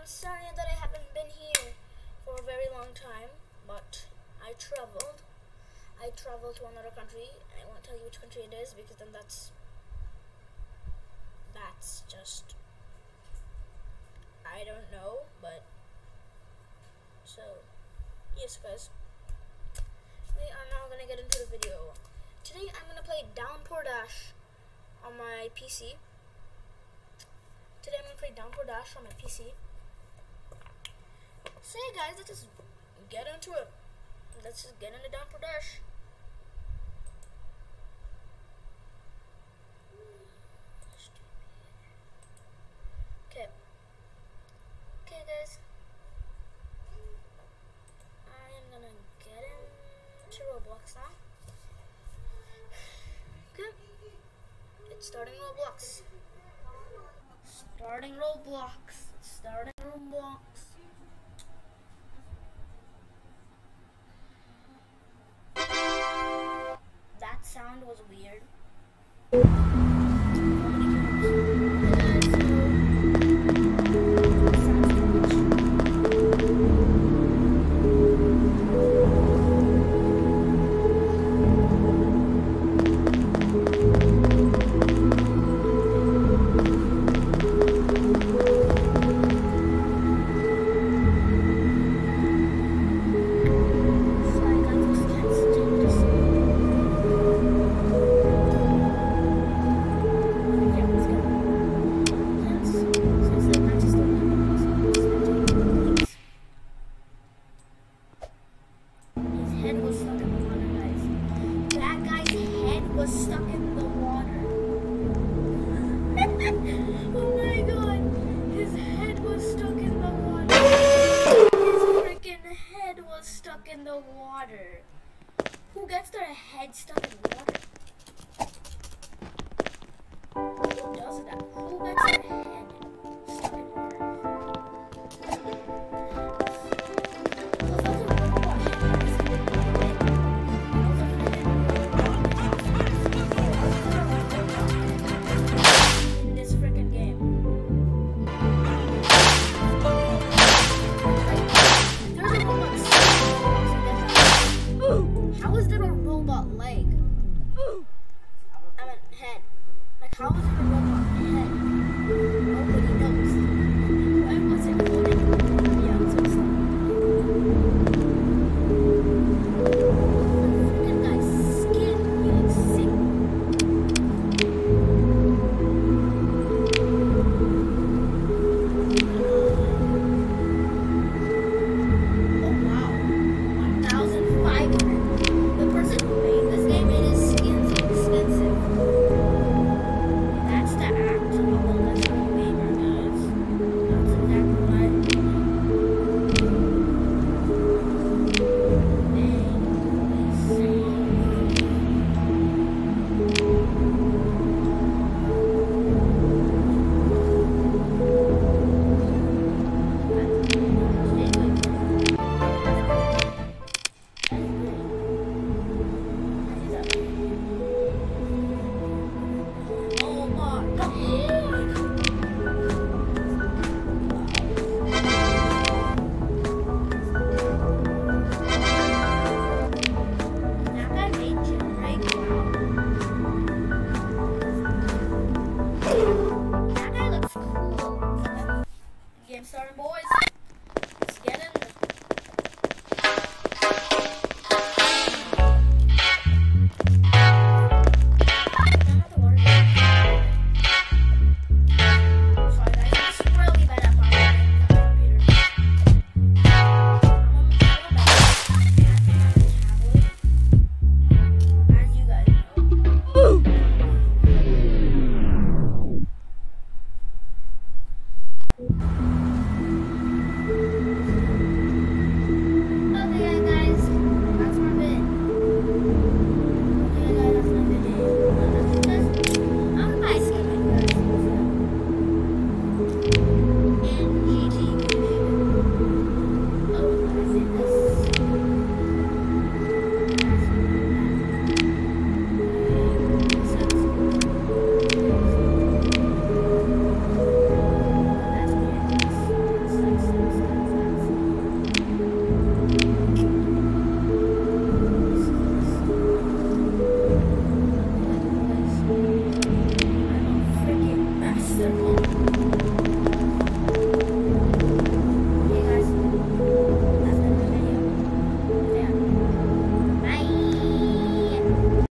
I'm sorry that I haven't been here for a very long time, but I traveled. I traveled to another country, and I won't tell you which country it is because then that's just, I don't know, but so yes guys, we are now gonna get into the video. Today I'm gonna play Downpour on my PC. On my PC. So hey guys, let's just get into it. Let's just get into Downpour. Okay. Okay guys. I am gonna get into Roblox now. Okay. It's starting Roblox. Starting Roblox. That sound was weird. Stuck in the water. Oh my god, his head was stuck in the water. His freaking head was stuck in the water. Who gets their head stuck in water? Who does that? Who gets their head stuck in water? How was it a robot head? Nobody knows. Why was it floating? Yeah, it's so slow. The freaking guy's skin, he looks sick. Oh wow. 1,500. The person who made this game made his skin so expensive.